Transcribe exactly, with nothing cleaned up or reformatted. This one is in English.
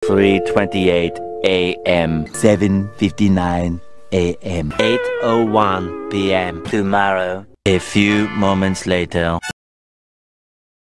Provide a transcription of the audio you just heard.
three twenty-eight A M seven fifty-nine A M eight oh one P M Tomorrow. A few moments later.